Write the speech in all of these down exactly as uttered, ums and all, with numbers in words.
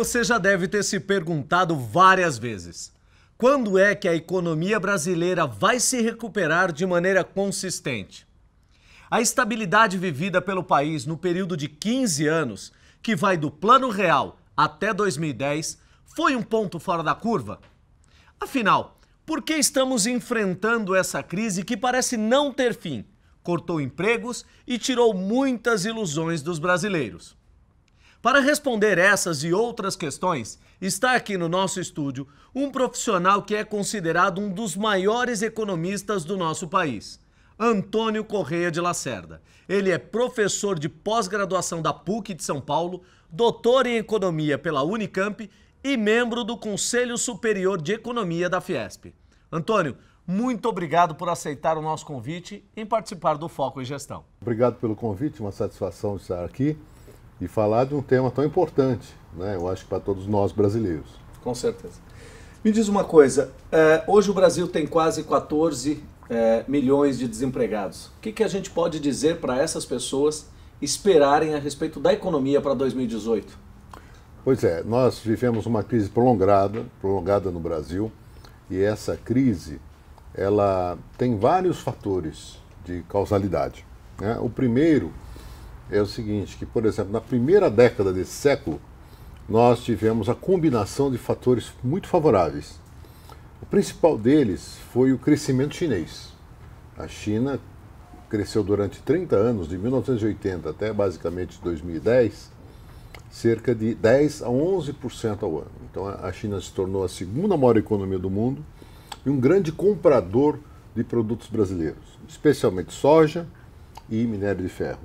Você já deve ter se perguntado várias vezes: quando é que a economia brasileira vai se recuperar de maneira consistente? A estabilidade vivida pelo país no período de quinze anos, que vai do Plano Real até dois mil e dez, foi um ponto fora da curva? Afinal, por que estamos enfrentando essa crise que parece não ter fim, cortou empregos e tirou muitas ilusões dos brasileiros? Para responder essas e outras questões, está aqui no nosso estúdio um profissional que é considerado um dos maiores economistas do nosso país, Antônio Correia de Lacerda. Ele é professor de pós-graduação da P U C de São Paulo, doutor em economia pela Unicamp e membro do Conselho Superior de Economia da Fiesp. Antônio, muito obrigado por aceitar o nosso convite em participar do Foco em Gestão. Obrigado pelo convite, uma satisfação estar aqui e falar de um tema tão importante, né? Eu acho que para todos nós brasileiros. Com certeza. Me diz uma coisa, é, hoje o Brasil tem quase quatorze é, milhões de desempregados. O que, que a gente pode dizer para essas pessoas esperarem a respeito da economia para dois mil e dezoito? Pois é, nós vivemos uma crise prolongada, prolongada no Brasil, e essa crise ela tem vários fatores de causalidade, né? O primeiro é o seguinte, que, por exemplo, na primeira década desse século, nós tivemos a combinação de fatores muito favoráveis. O principal deles foi o crescimento chinês. A China cresceu durante trinta anos, de mil novecentos e oitenta até basicamente dois mil e dez, cerca de dez a onze por cento ao ano. Então a China se tornou a segunda maior economia do mundo e um grande comprador de produtos brasileiros, especialmente soja e minério de ferro.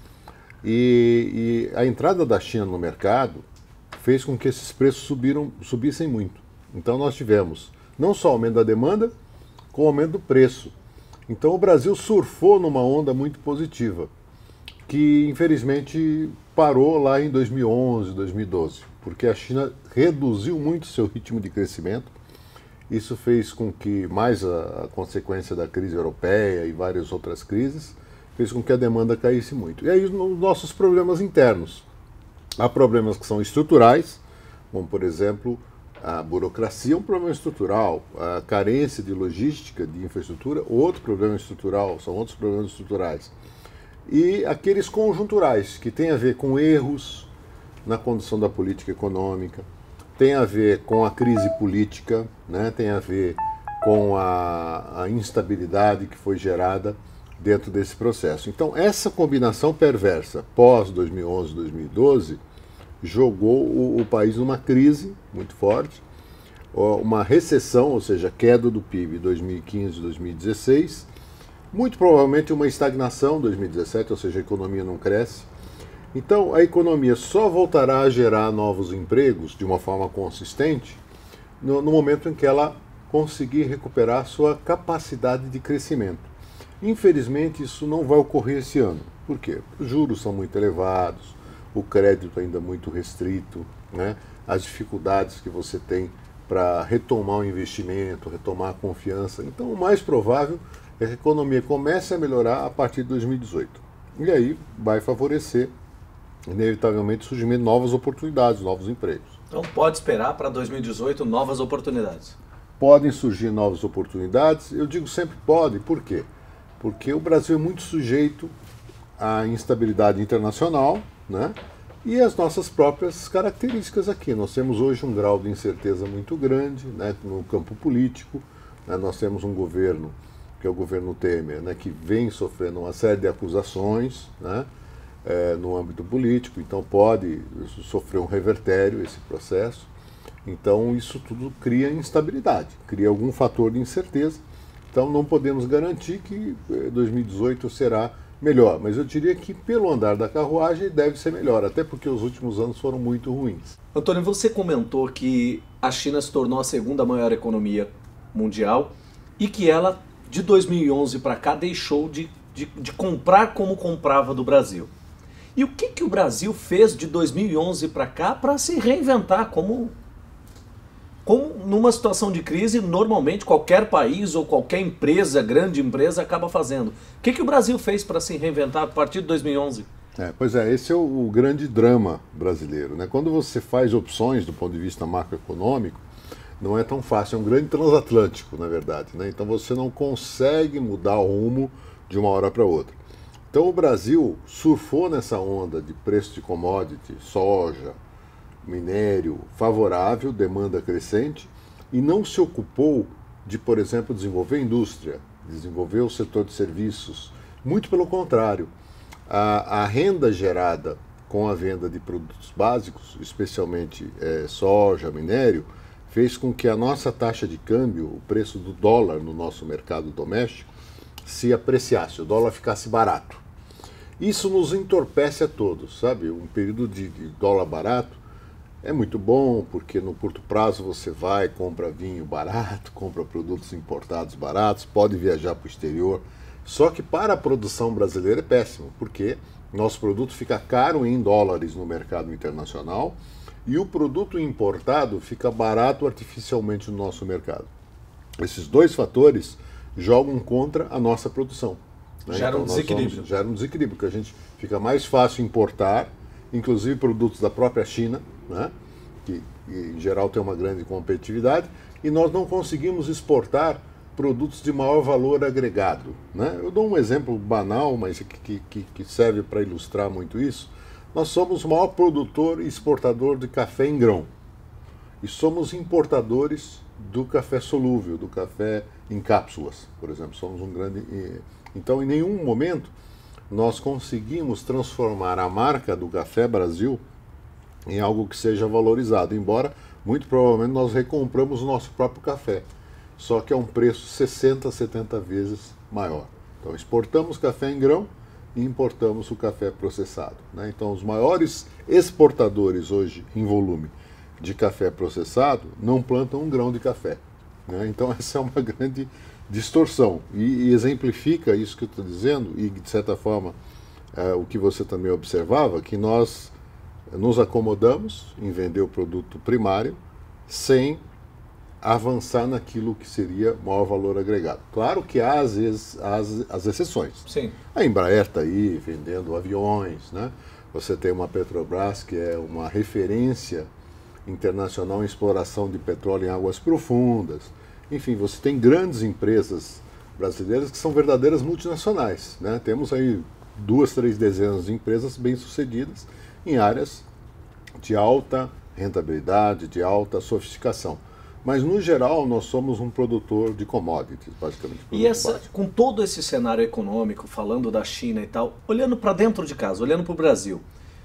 E, e a entrada da China no mercado fez com que esses preços subiram, subissem muito. Então nós tivemos não só aumento da demanda, como aumento do preço. Então o Brasil surfou numa onda muito positiva, que infelizmente parou lá em dois mil e onze, dois mil e doze, porque a China reduziu muito seu ritmo de crescimento. Isso fez com que, mais a, a consequência da crise europeia e várias outras crises, fez com que a demanda caísse muito. E aí os nossos problemas internos. Há problemas que são estruturais, como por exemplo, a burocracia é um problema estrutural, a carência de logística, de infraestrutura, outro problema estrutural, são outros problemas estruturais. E aqueles conjunturais, que têm a ver com erros na condução da política econômica, tem a ver com a crise política, né? Tem a ver com a, a instabilidade que foi gerada dentro desse processo. Então, essa combinação perversa, pós dois mil e onze, dois mil e doze, jogou o, o país numa crise muito forte, uma recessão, ou seja, queda do P I B em dois mil e quinze, dois mil e dezesseis, muito provavelmente uma estagnação em dois mil e dezessete, ou seja, a economia não cresce. Então, a economia só voltará a gerar novos empregos de uma forma consistente no, no momento em que ela conseguir recuperar sua capacidade de crescimento. Infelizmente, isso não vai ocorrer esse ano. Por quê? Os juros são muito elevados, o crédito ainda muito restrito, né? As dificuldades que você tem para retomar o investimento, retomar a confiança. Então, o mais provável é que a economia comece a melhorar a partir de dois mil e dezoito. E aí vai favorecer, inevitavelmente, o surgimento de novas oportunidades, novos empregos. Então, pode esperar para dois mil e dezoito novas oportunidades? Podem surgir novas oportunidades. Eu digo sempre pode, por quê? Porque o Brasil é muito sujeito à instabilidade internacional, né? E as nossas próprias características aqui. Nós temos hoje um grau de incerteza muito grande, né, no campo político, né? Nós temos um governo, que é o governo Temer, né, que vem sofrendo uma série de acusações, né, é, no âmbito político, então pode sofrer um revertério esse processo. Então isso tudo cria instabilidade, cria algum fator de incerteza. Então não podemos garantir que dois mil e dezoito será melhor, mas eu diria que pelo andar da carruagem deve ser melhor, até porque os últimos anos foram muito ruins. Antônio, você comentou que a China se tornou a segunda maior economia mundial e que ela, de dois mil e onze para cá, deixou de, de, de comprar como comprava do Brasil. E o que, que o Brasil fez de dois mil e onze para cá para se reinventar como... Como numa situação de crise, normalmente qualquer país ou qualquer empresa, grande empresa, acaba fazendo. O que, que o Brasil fez para se reinventar a partir de dois mil e onze? É, pois é, esse é o, o grande drama brasileiro, né? Quando você faz opções do ponto de vista macroeconômico, não é tão fácil, é um grande transatlântico, na verdade, né? Então você não consegue mudar o rumo de uma hora para outra. Então o Brasil surfou nessa onda de preço de commodity, soja, minério favorável, demanda crescente, e não se ocupou de, por exemplo, desenvolver a indústria, desenvolver o setor de serviços. Muito pelo contrário, a, a renda gerada com a venda de produtos básicos, especialmente é, soja, minério, fez com que a nossa taxa de câmbio, o preço do dólar no nosso mercado doméstico, se apreciasse, o dólar ficasse barato. Isso nos entorpece a todos, sabe? Um período de, de dólar barato é muito bom, porque no curto prazo você vai, compra vinho barato, compra produtos importados baratos, pode viajar para o exterior. Só que para a produção brasileira é péssimo, porque nosso produto fica caro em dólares no mercado internacional e o produto importado fica barato artificialmente no nosso mercado. Esses dois fatores jogam contra a nossa produção. Né? Gera um então, desequilíbrio. Somos, gera um desequilíbrio, porque a gente fica mais fácil importar, inclusive produtos da própria China, né? que, que em geral tem uma grande competitividade, e nós não conseguimos exportar produtos de maior valor agregado. Né? Eu dou um exemplo banal, mas que, que, que serve para ilustrar muito isso. Nós somos o maior produtor e exportador de café em grão. E somos importadores do café solúvel, do café em cápsulas, por exemplo. Somos um grande... Então, em nenhum momento, nós conseguimos transformar a marca do Café Brasil em algo que seja valorizado, embora, muito provavelmente, nós recompramos o nosso próprio café, só que é um preço sessenta, setenta vezes maior. Então, exportamos café em grão e importamos o café processado. Né? Então, os maiores exportadores hoje, em volume, de café processado, não plantam um grão de café. Né? Então, essa é uma grande distorção. E, e exemplifica isso que eu estou dizendo, e, de certa forma, é, o que você também observava, que nós nos acomodamos em vender o produto primário sem avançar naquilo que seria maior valor agregado. Claro que há, às vezes, as, as exceções. Sim. A Embraer está aí vendendo aviões, né? Você tem uma Petrobras que é uma referência internacional em exploração de petróleo em águas profundas. Enfim, você tem grandes empresas brasileiras que são verdadeiras multinacionais, né? Temos aí duas, três dezenas de empresas bem-sucedidas em áreas de alta rentabilidade, de alta sofisticação. Mas, no geral, nós somos um produtor de commodities, basicamente. E essa, com todo esse cenário econômico, falando da China e tal, olhando para dentro de casa, olhando para o Brasil,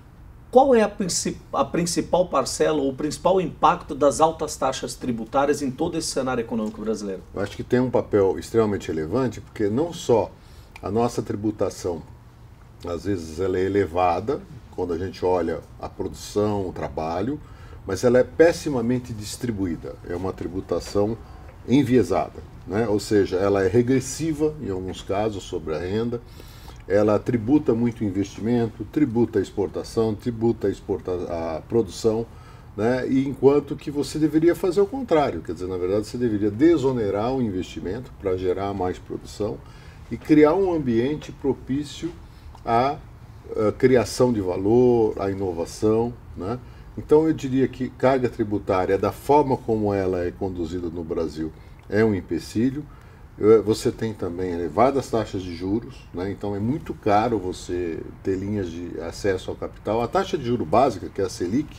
qual é a, princip a principal parcela ou o principal impacto das altas taxas tributárias em todo esse cenário econômico brasileiro? Eu acho que tem um papel extremamente relevante, porque não só a nossa tributação, às vezes, ela é elevada, quando a gente olha a produção, o trabalho, mas ela é pessimamente distribuída. É uma tributação enviesada, né? Ou seja, ela é regressiva, em alguns casos, sobre a renda, ela tributa muito o investimento, tributa a exportação, tributa a, exporta a produção, né? E enquanto que você deveria fazer o contrário, quer dizer, na verdade, você deveria desonerar o investimento para gerar mais produção e criar um ambiente propício à, à criação de valor, à inovação, né? Então, eu diria que carga tributária, da forma como ela é conduzida no Brasil, é um empecilho. Você tem também elevadas taxas de juros, né? Então é muito caro você ter linhas de acesso ao capital. A taxa de juro básica, que é a Selic,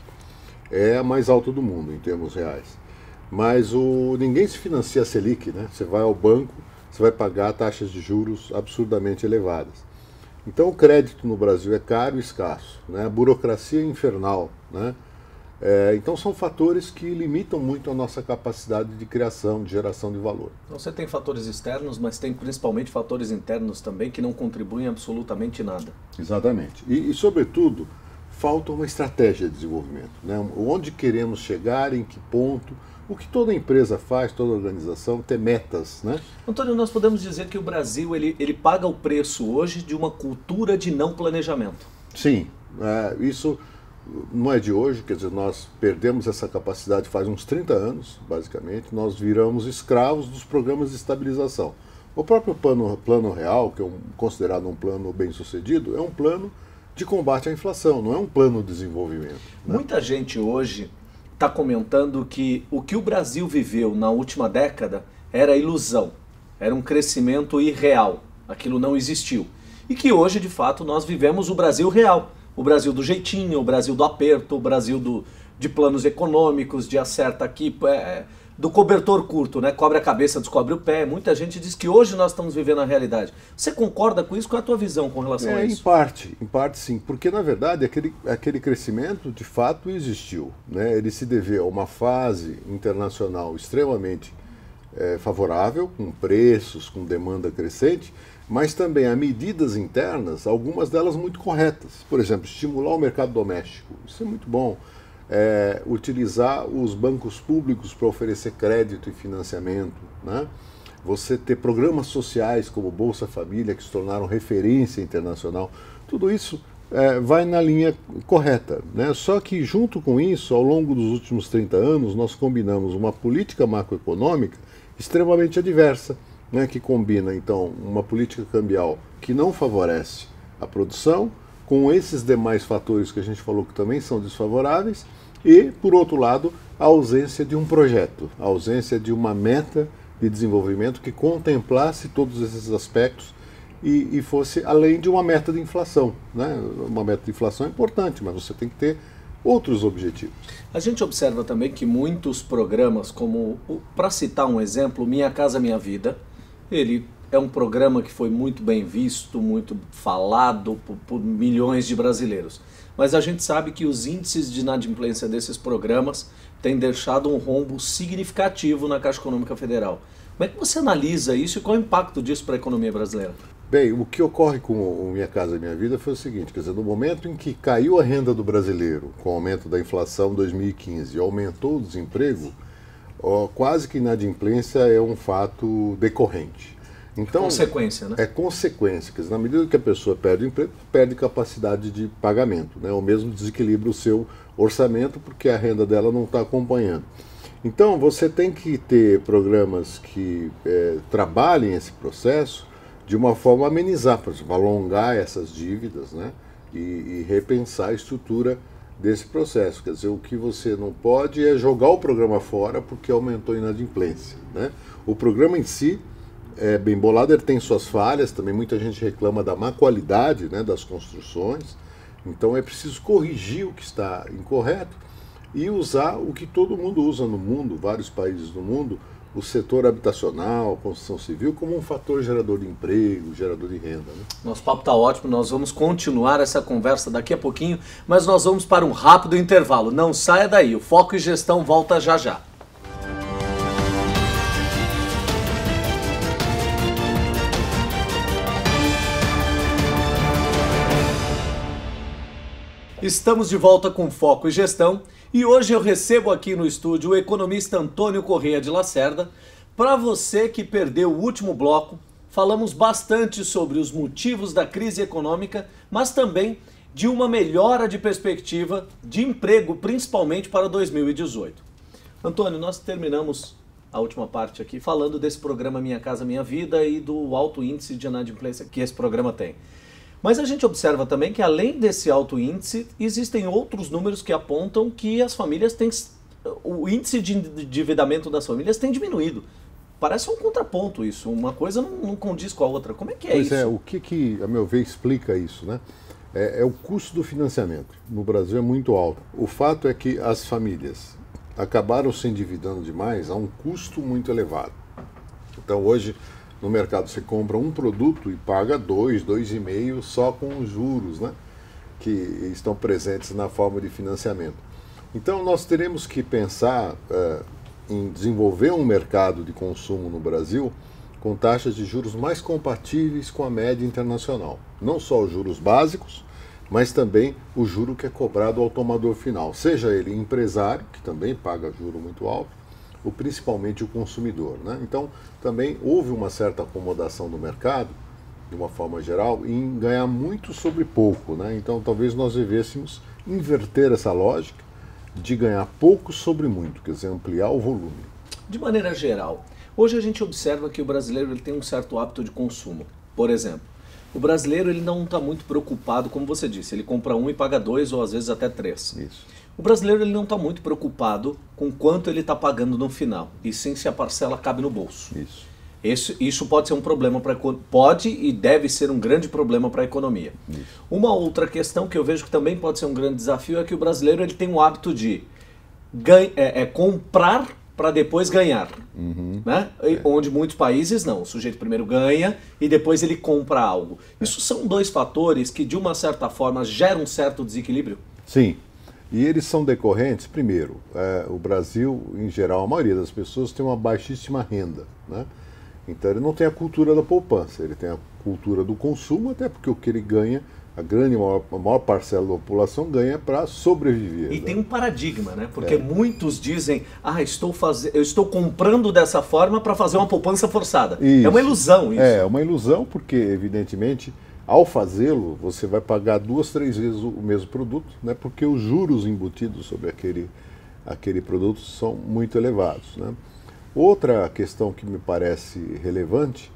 é a mais alta do mundo em termos reais. Mas o, ninguém se financia a Selic, né? Você vai ao banco, você vai pagar taxas de juros absurdamente elevadas. Então o crédito no Brasil é caro e escasso, né? A burocracia é infernal, né? É, então são fatores que limitam muito a nossa capacidade de criação, de geração de valor. Então você tem fatores externos, mas tem principalmente fatores internos também que não contribuem absolutamente nada. Exatamente. E, e sobretudo, falta uma estratégia de desenvolvimento, né? Onde queremos chegar, em que ponto, o que toda empresa faz, toda organização, ter metas, né? Antônio, nós podemos dizer que o Brasil ele, ele paga o preço hoje de uma cultura de não planejamento. Sim, é, isso não é de hoje, quer dizer, nós perdemos essa capacidade faz uns trinta anos, basicamente, nós viramos escravos dos programas de estabilização. O próprio plano, plano real, que é um, considerado um plano bem sucedido, é um plano de combate à inflação, não é um plano de desenvolvimento. Né? Muita gente hoje está comentando que o que o Brasil viveu na última década era ilusão, era um crescimento irreal, aquilo não existiu. E que hoje, de fato, nós vivemos o Brasil real, o Brasil do jeitinho, o Brasil do aperto, o Brasil do, de planos econômicos, de acerta aqui, é, do cobertor curto, né? Cobre a cabeça, descobre o pé. Muita gente diz que hoje nós estamos vivendo a realidade. Você concorda com isso? Qual é a tua visão com relação é, a isso? Em parte, em parte sim, porque na verdade aquele, aquele crescimento de fato existiu. Né? Ele se deveu a uma fase internacional extremamente é, favorável, com preços, com demanda crescente, mas também a medidas internas, algumas delas muito corretas. Por exemplo, estimular o mercado doméstico, isso é muito bom. É, utilizar os bancos públicos para oferecer crédito e financiamento, né? Você ter programas sociais como Bolsa Família, que se tornaram referência internacional, tudo isso é, vai na linha correta. Né? Só que junto com isso, ao longo dos últimos trinta anos, nós combinamos uma política macroeconômica extremamente adversa, né? Que combina, então, uma política cambial que não favorece a produção, com esses demais fatores que a gente falou que também são desfavoráveis, e, por outro lado, a ausência de um projeto, a ausência de uma meta de desenvolvimento que contemplasse todos esses aspectos e, e fosse além de uma meta de inflação. Né? Uma meta de inflação é importante, mas você tem que ter outros objetivos. A gente observa também que muitos programas, como, para citar um exemplo, Minha Casa Minha Vida, ele é um programa que foi muito bem visto, muito falado por, por milhões de brasileiros. Mas a gente sabe que os índices de inadimplência desses programas têm deixado um rombo significativo na Caixa Econômica Federal. Como é que você analisa isso e qual é o impacto disso para a economia brasileira? Bem, o que ocorre com o Minha Casa Minha Vida foi o seguinte, quer dizer, no momento em que caiu a renda do brasileiro com o aumento da inflação em dois mil e quinze e aumentou o desemprego, ó, quase que inadimplência é um fato decorrente. Então, consequência, né? É consequência, quer dizer, na medida que a pessoa perde o emprego, perde capacidade de pagamento, né? Ou mesmo desequilibra o seu orçamento porque a renda dela não está acompanhando. Então, você tem que ter programas que é, trabalhem esse processo de uma forma a amenizar, por exemplo, alongar essas dívidas, né? E, e repensar a estrutura desse processo. Quer dizer, o que você não pode é jogar o programa fora porque aumentou a inadimplência, né? O programa em si é bem bolado, ele tem suas falhas, também muita gente reclama da má qualidade, né, das construções, então é preciso corrigir o que está incorreto e usar o que todo mundo usa no mundo, vários países do mundo, o setor habitacional, a construção civil, como um fator gerador de emprego, gerador de renda. Né? Nosso papo está ótimo, nós vamos continuar essa conversa daqui a pouquinho, mas nós vamos para um rápido intervalo. Não saia daí, o Foco e Gestão volta já já. Estamos de volta com Foco e Gestão e hoje eu recebo aqui no estúdio o economista Antônio Corrêa de Lacerda. Para você que perdeu o último bloco, falamos bastante sobre os motivos da crise econômica, mas também de uma melhora de perspectiva de emprego, principalmente para dois mil e dezoito. Antônio, nós terminamos a última parte aqui falando desse programa Minha Casa Minha Vida e do alto índice de inadimplência que esse programa tem. Mas a gente observa também que, além desse alto índice, existem outros números que apontam que as famílias têm... o índice de endividamento das famílias tem diminuído. Parece um contraponto isso, uma coisa não, não condiz com a outra. Como é que é pois isso? Pois é, o que, que, a meu ver, explica isso, né? É, é o custo do financiamento. No Brasil é muito alto. O fato é que as famílias acabaram se endividando demais a um custo muito elevado. Então, hoje... no mercado você compra um produto e paga dois, dois e meio só com os juros, né, que estão presentes na forma de financiamento. Então nós teremos que pensar uh, em desenvolver um mercado de consumo no Brasil com taxas de juros mais compatíveis com a média internacional. Não só os juros básicos, mas também o juro que é cobrado ao tomador final, seja ele empresário, que também paga juro muito alto, ou principalmente o consumidor. Né? Então, também houve uma certa acomodação no mercado, de uma forma geral, em ganhar muito sobre pouco. Né? Então, talvez nós devêssemos inverter essa lógica de ganhar pouco sobre muito, quer dizer, ampliar o volume. De maneira geral, hoje a gente observa que o brasileiro ele tem um certo hábito de consumo. Por exemplo, O brasileiro ele não está muito preocupado, como você disse, ele compra um e paga dois ou às vezes até três. Isso. O brasileiro ele não está muito preocupado com quanto ele está pagando no final, e sim se a parcela cabe no bolso. Isso. Isso, isso pode ser um problema para pode e deve ser um grande problema para a economia. Isso. Uma outra questão que eu vejo que também pode ser um grande desafio é que o brasileiro ele tem o hábito de ganha, é, é comprar para depois ganhar, uhum. né? É. Onde muitos países não, o sujeito primeiro ganha e depois ele compra algo. É. Isso são dois fatores que de uma certa forma geram um certo desequilíbrio? Sim, e eles são decorrentes, primeiro, é, o Brasil em geral, a maioria das pessoas tem uma baixíssima renda, né? Então ele não tem a cultura da poupança, ele tem a cultura do consumo, até porque o que ele ganha, a grande, maior, a maior parcela da população ganha para sobreviver. E né? tem um paradigma, né? Porque é. muitos dizem, ah, estou faz... eu estou comprando dessa forma para fazer uma poupança forçada. Isso. É uma ilusão isso. É, uma ilusão porque, evidentemente, ao fazê-lo, você vai pagar duas, três vezes o mesmo produto, né? Porque os juros embutidos sobre aquele, aquele produto são muito elevados, né? Outra questão que me parece relevante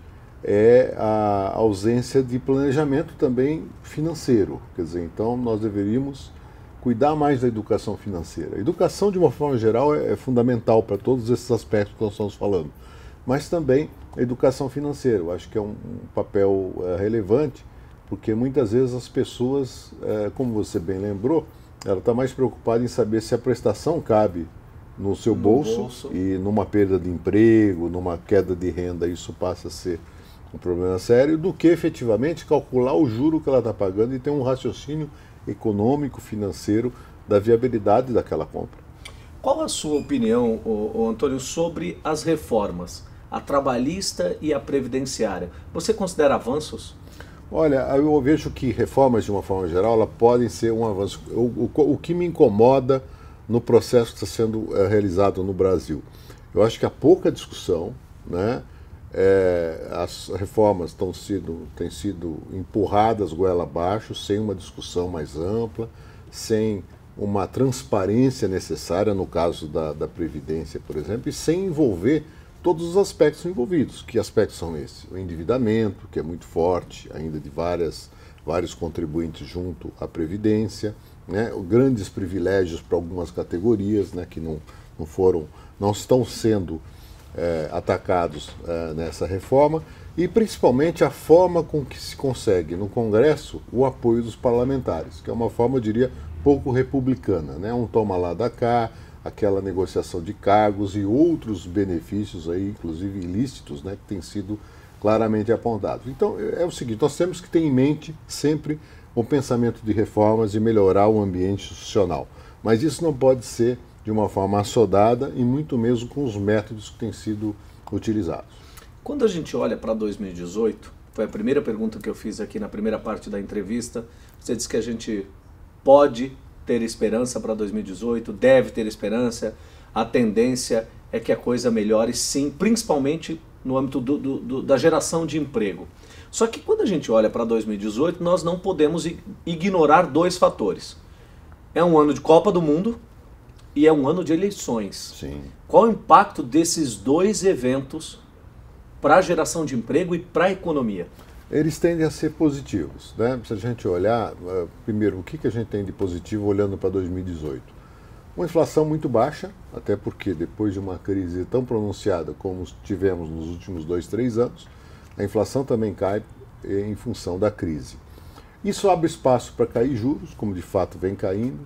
é a ausência de planejamento também financeiro. Quer dizer, então nós deveríamos cuidar mais da educação financeira. A educação, de uma forma geral, é, é fundamental para todos esses aspectos que nós estamos falando, mas também a educação financeira. Eu acho que é um, um papel é, relevante, porque muitas vezes as pessoas, é, como você bem lembrou, ela está mais preocupada em saber se a prestação cabe no seu no bolso, bolso e numa perda de emprego, numa queda de renda, isso passa a ser um problema sério, do que efetivamente calcular o juro que ela está pagando e ter um raciocínio econômico, financeiro da viabilidade daquela compra. Qual a sua opinião, ô, ô, Antônio, sobre as reformas, a trabalhista e a previdenciária? Você considera avanços? Olha, eu vejo que reformas, de uma forma geral, elas podem ser um avanço. O, o, o que me incomoda no processo que está sendo é, realizado no Brasil, eu acho que há pouca discussão, né? É, as reformas estão sido, têm sido empurradas goela abaixo, sem uma discussão mais ampla, sem uma transparência necessária no caso da, da Previdência, por exemplo, e sem envolver todos os aspectos envolvidos. Que aspectos são esses? O endividamento, que é muito forte, ainda de várias, vários contribuintes junto à Previdência, né? Grandes privilégios para algumas categorias, né? Que não, não foram, não estão sendo É, atacados é, nessa reforma, e principalmente a forma com que se consegue no Congresso o apoio dos parlamentares, que é uma forma, eu diria, pouco republicana, né? Um toma lá da cá, aquela negociação de cargos e outros benefícios aí, inclusive ilícitos, né, que têm sido claramente apontados. Então é o seguinte, nós temos que ter em mente sempre o pensamento de reformas e melhorar o ambiente institucional, mas isso não pode ser de uma forma assodada e muito mesmo com os métodos que têm sido utilizados. Quando a gente olha para dois mil e dezoito, foi a primeira pergunta que eu fiz aqui na primeira parte da entrevista, você disse que a gente pode ter esperança para dois mil e dezoito, deve ter esperança, a tendência é que a coisa melhore sim, principalmente no âmbito do, do, do, da geração de emprego. Só que quando a gente olha para dois mil e dezoito, nós não podemos ignorar dois fatores. É um ano de Copa do Mundo, e é um ano de eleições. Sim. Qual o impacto desses dois eventos para a geração de emprego e para a economia? Eles tendem a ser positivos, né? Se a gente olhar, primeiro, o que que a gente tem de positivo olhando para dois mil e dezoito? Uma inflação muito baixa, até porque depois de uma crise tão pronunciada como tivemos nos últimos dois, três anos, a inflação também cai em função da crise. Isso abre espaço para cair juros, como de fato vem caindo,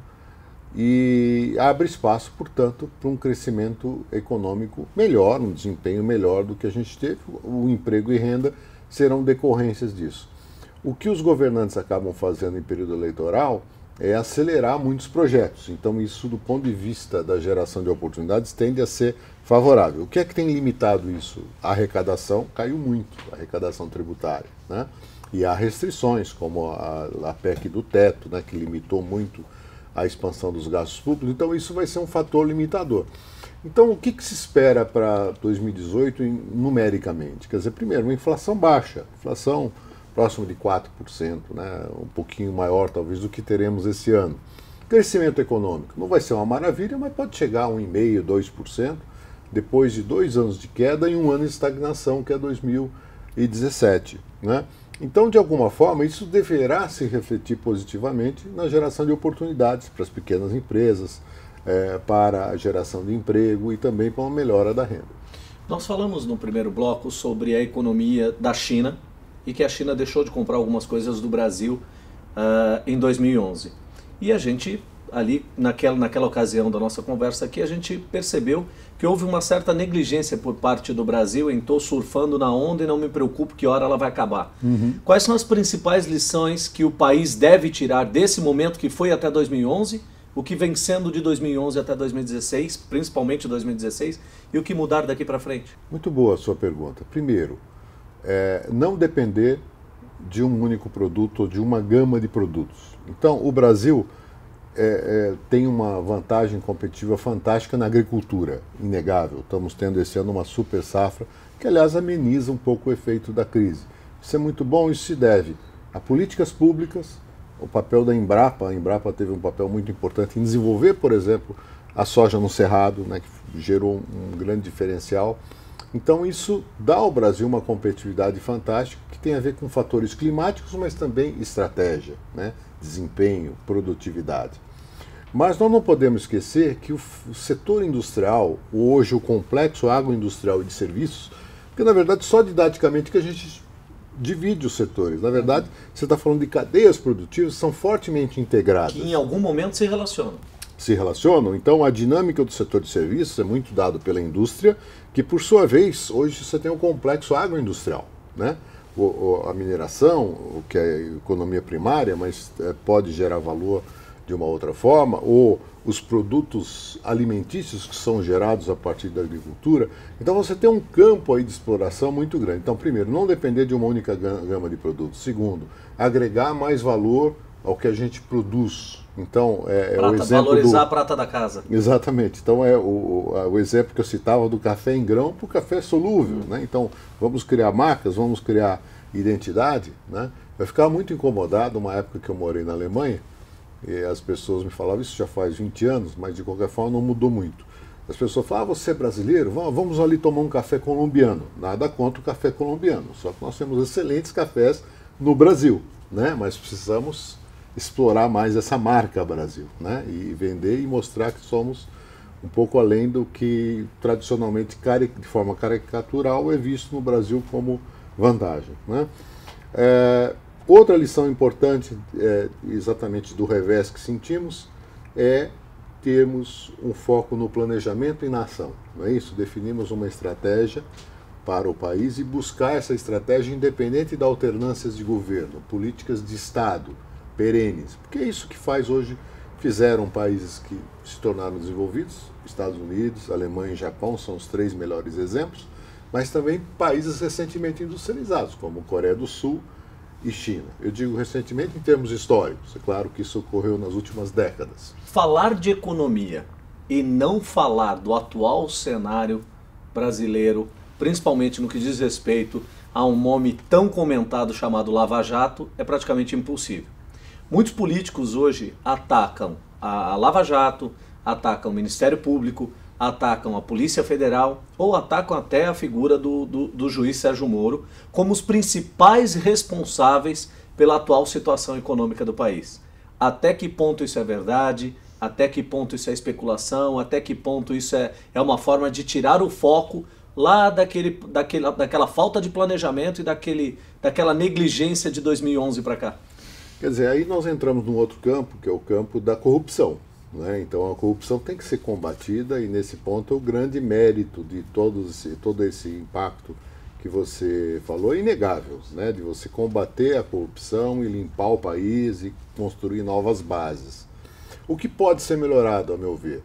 e abre espaço, portanto, para um crescimento econômico melhor, um desempenho melhor do que a gente teve. O emprego e renda serão decorrências disso. O que os governantes acabam fazendo em período eleitoral é acelerar muitos projetos. Então isso, do ponto de vista da geração de oportunidades, tende a ser favorável. O que é que tem limitado isso? A arrecadação caiu muito, a arrecadação tributária, né? E há restrições, como a, a P E C do teto, né, que limitou muito a expansão dos gastos públicos, então isso vai ser um fator limitador. Então o que, que se espera para dois mil e dezoito numericamente? Quer dizer, primeiro, uma inflação baixa, inflação próxima de quatro por cento, né, um pouquinho maior talvez do que teremos esse ano. Crescimento econômico, não vai ser uma maravilha, mas pode chegar a um vírgula cinco por cento, dois por cento, depois de dois anos de queda e um ano de estagnação, que é dois mil e dezessete, né? Então, de alguma forma, isso deverá se refletir positivamente na geração de oportunidades para as pequenas empresas, é, para a geração de emprego e também para uma melhora da renda. Nós falamos no primeiro bloco sobre a economia da China e que a China deixou de comprar algumas coisas do Brasil uh, em dois mil e onze. E a gente, ali naquela, naquela ocasião da nossa conversa aqui, a gente percebeu que houve uma certa negligência por parte do Brasil em tô surfando na onda e não me preocupo que hora ela vai acabar. Uhum. Quais são as principais lições que o país deve tirar desse momento que foi até dois mil e onze, o que vem sendo de dois mil e onze até dois mil e dezesseis, principalmente dois mil e dezesseis, e o que mudar daqui para frente? Muito boa a sua pergunta. Primeiro, é, não depender de um único produto ou de uma gama de produtos. Então, o Brasil É, é, tem uma vantagem competitiva fantástica na agricultura, inegável. Estamos tendo esse ano uma super safra, que aliás ameniza um pouco o efeito da crise. Isso é muito bom, isso se deve a políticas públicas, o papel da Embrapa. A Embrapa teve um papel muito importante em desenvolver, por exemplo, a soja no Cerrado, né, que gerou um, um grande diferencial. Então isso dá ao Brasil uma competitividade fantástica, que tem a ver com fatores climáticos, mas também estratégia, né, desempenho, produtividade. Mas nós não podemos esquecer que o setor industrial, hoje o complexo agroindustrial e de serviços, porque na verdade só didaticamente que a gente divide os setores. Na verdade, você está falando de cadeias produtivas que são fortemente integradas. Que em algum momento se relacionam. Se relacionam. Então a dinâmica do setor de serviços é muito dado pela indústria, que por sua vez, hoje você tem um complexo agroindustrial, né? O, o, a mineração, o que é economia primária, mas é, pode gerar valor de uma outra forma, ou os produtos alimentícios que são gerados a partir da agricultura. Então você tem um campo aí de exploração muito grande. Então, primeiro, não depender de uma única gama de produtos. Segundo, agregar mais valor ao que a gente produz. Então, é, prata, é o exemplo valorizar do... a prata da casa. Exatamente. Então, é o, o exemplo que eu citava do café em grão para o café solúvel. Hum. Né? Então, vamos criar marcas, vamos criar identidade. Né? Eu ficava muito incomodado, uma época que eu morei na Alemanha, e as pessoas me falavam, isso já faz vinte anos, mas de qualquer forma não mudou muito. As pessoas falavam, ah, você é brasileiro? Vamos ali tomar um café colombiano. Nada contra o café colombiano, só que nós temos excelentes cafés no Brasil, né? Mas precisamos explorar mais essa marca Brasil, né? E vender e mostrar que somos um pouco além do que tradicionalmente, de forma caricatural, é visto no Brasil como vantagem, né? É, outra lição importante, é, exatamente do revés que sentimos, é termos um foco no planejamento e na ação. Não é isso? Definimos uma estratégia para o país e buscar essa estratégia independente de alternâncias de governo, políticas de Estado perenes, porque é isso que faz hoje, fizeram países que se tornaram desenvolvidos, Estados Unidos, Alemanha e Japão são os três melhores exemplos, mas também países recentemente industrializados, como Coreia do Sul e China. Eu digo recentemente em termos históricos, é claro que isso ocorreu nas últimas décadas. Falar de economia e não falar do atual cenário brasileiro, principalmente no que diz respeito a um nome tão comentado chamado Lava Jato, é praticamente impossível. Muitos políticos hoje atacam a Lava Jato, atacam o Ministério Público, atacam a Polícia Federal ou atacam até a figura do, do, do juiz Sérgio Moro como os principais responsáveis pela atual situação econômica do país. Até que ponto isso é verdade? Até que ponto isso é especulação? Até que ponto isso é, é uma forma de tirar o foco lá daquele, daquele, daquela falta de planejamento e daquele, daquela negligência de dois mil e onze para cá? Quer dizer, aí nós entramos num outro campo, que é o campo da corrupção. Né? Então a corrupção tem que ser combatida e nesse ponto é o grande mérito de todos esse, todo esse impacto que você falou, é inegável, né? De você combater a corrupção e limpar o país e construir novas bases. O que pode ser melhorado, a meu ver?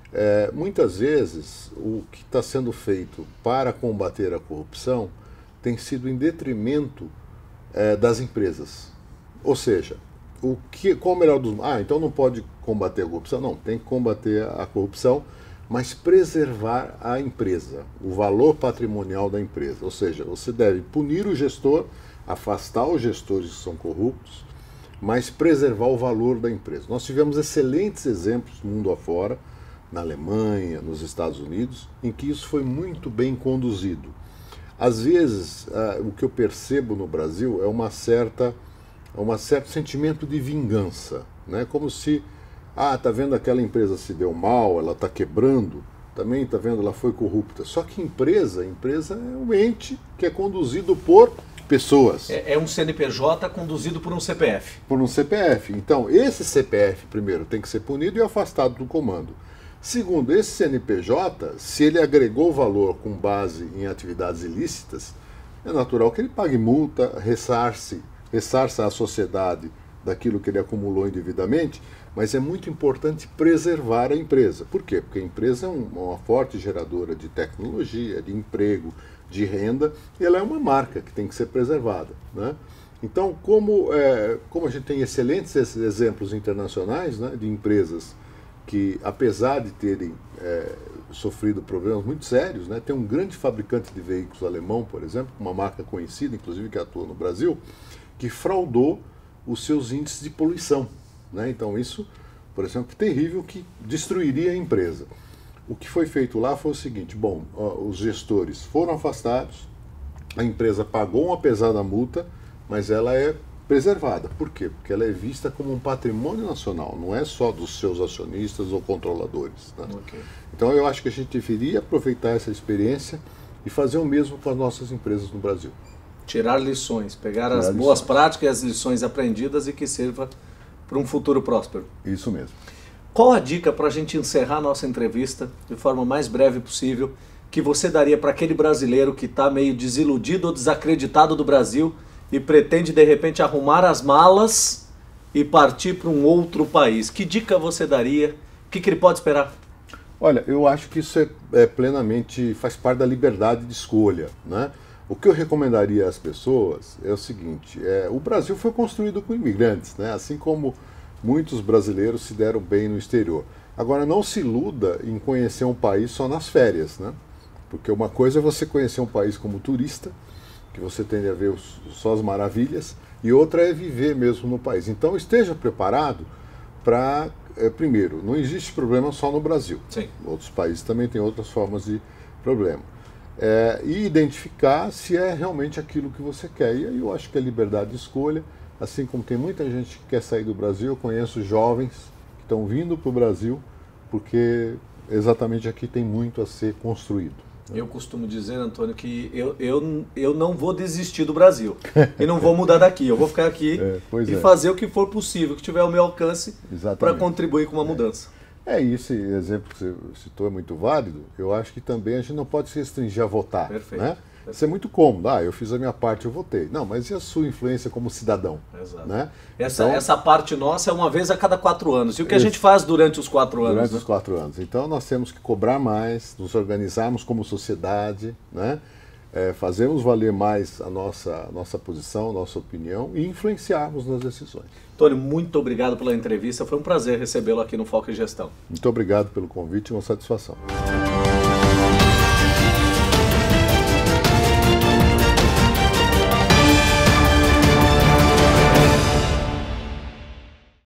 É, muitas vezes o que está sendo feito para combater a corrupção tem sido em detrimento é, das empresas. Ou seja, o que, qual o melhor dos... Ah, então não pode combater a corrupção? Não, tem que combater a corrupção, mas preservar a empresa, o valor patrimonial da empresa. Ou seja, você deve punir o gestor, afastar os gestores que são corruptos, mas preservar o valor da empresa. Nós tivemos excelentes exemplos mundo afora, na Alemanha, nos Estados Unidos, em que isso foi muito bem conduzido. às vezes, uh, o que eu percebo no Brasil é uma certa, uma certo sentimento de vingança, né? Como se, ah, tá vendo aquela empresa se deu mal, ela está quebrando, também tá vendo, ela foi corrupta. Só que empresa, empresa é um ente que é conduzido por pessoas. É, é um C N P J conduzido por um C P F. Por um C P F. Então, esse C P F, primeiro, tem que ser punido e afastado do comando. Segundo, esse C N P J, se ele agregou valor com base em atividades ilícitas, é natural que ele pague multa, ressarce, ressarça à sociedade daquilo que ele acumulou indevidamente, mas é muito importante preservar a empresa. Por quê? Porque a empresa é um, uma forte geradora de tecnologia, de emprego, de renda, e ela é uma marca que tem que ser preservada, né? Então, como, é, como a gente tem excelentes exemplos internacionais, né, de empresas que, apesar de terem é, sofrido problemas muito sérios, né, tem um grande fabricante de veículos alemão, por exemplo, uma marca conhecida, inclusive que atua no Brasil, que fraudou os seus índices de poluição, né? Então isso, por exemplo, é terrível, que destruiria a empresa. O que foi feito lá foi o seguinte: bom, os gestores foram afastados, a empresa pagou uma pesada multa, mas ela é preservada. Por quê? Porque ela é vista como um patrimônio nacional, não é só dos seus acionistas ou controladores, né? Okay. Então eu acho que a gente deveria aproveitar essa experiência e fazer o mesmo com as nossas empresas no Brasil. Tirar lições, pegar Tirar as lições. boas práticas e as lições aprendidas e que sirva para um futuro próspero. Isso mesmo. Qual a dica para a gente encerrar a nossa entrevista de forma mais breve possível que você daria para aquele brasileiro que está meio desiludido ou desacreditado do Brasil e pretende de repente arrumar as malas e partir para um outro país? Que dica você daria? O que, que ele pode esperar? Olha, eu acho que isso é, é plenamente, faz parte da liberdade de escolha, né? O que eu recomendaria às pessoas é o seguinte: é, o Brasil foi construído com imigrantes, né? Assim como muitos brasileiros se deram bem no exterior. Agora, não se iluda em conhecer um país só nas férias, né? Porque uma coisa é você conhecer um país como turista, que você tende a ver os, só as maravilhas, e outra é viver mesmo no país. Então, esteja preparado para, é, primeiro, não existe problema só no Brasil. Sim. Outros países também têm outras formas de problema. É, e identificar se é realmente aquilo que você quer. E aí eu acho que é liberdade de escolha, assim como tem muita gente que quer sair do Brasil. Eu conheço jovens que estão vindo para o Brasil porque exatamente aqui tem muito a ser construído. Eu costumo dizer, Antônio, que eu, eu, eu não vou desistir do Brasil e não vou mudar daqui. Eu vou ficar aqui é, e é. fazer o que for possível, que tiver ao meu alcance, para contribuir com uma é. mudança. É, e esse exemplo que você citou é muito válido. Eu acho que também a gente não pode se restringir a votar. Perfeito. Né? Isso é muito cômodo. Ah, eu fiz a minha parte, eu votei. Não, mas e a sua influência como cidadão? Exato. Né? Essa, então, essa parte nossa é uma vez a cada quatro anos. E o que a gente faz durante os quatro anos? Durante né? os quatro anos. Então nós temos que cobrar mais, nos organizarmos como sociedade, né? É, fazermos valer mais a nossa, a nossa posição, a nossa opinião e influenciarmos nas decisões. Antônio, muito obrigado pela entrevista. Foi um prazer recebê-lo aqui no Foco em Gestão. Muito obrigado pelo convite e uma satisfação.